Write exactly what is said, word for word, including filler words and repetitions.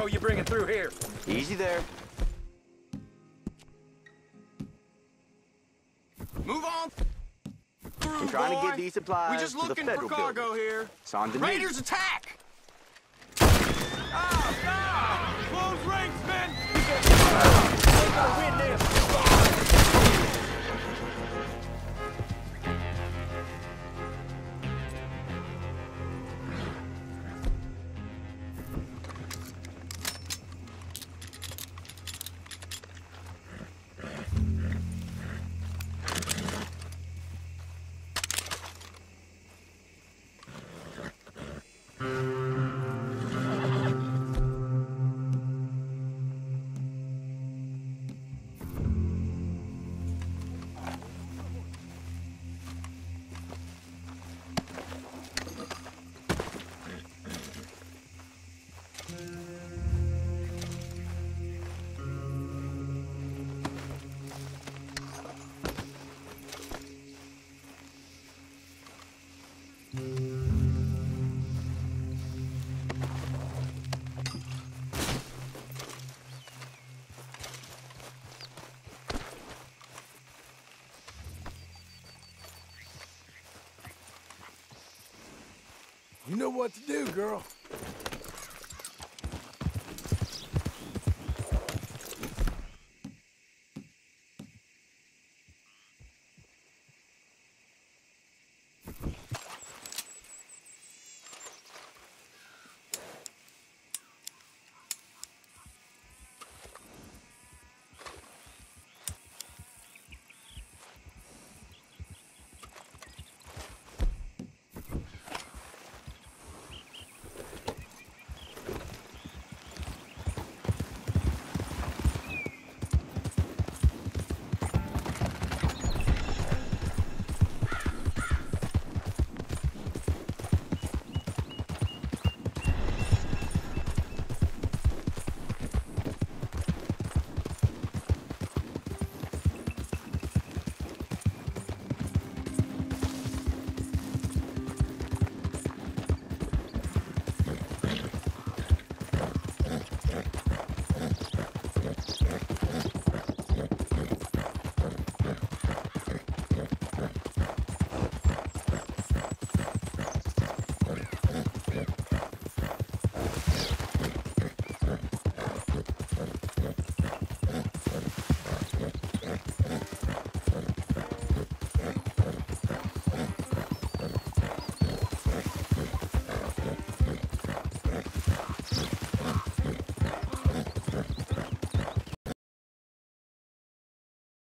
you bringing through here? Easy there. Move on through, I'm trying boy. to get these supplies We just to the looking federal for cargo building. here. It's on the Raiders news. attack! Oh, no! Close ranks, men! We're gonna win this! You know what to do, girl.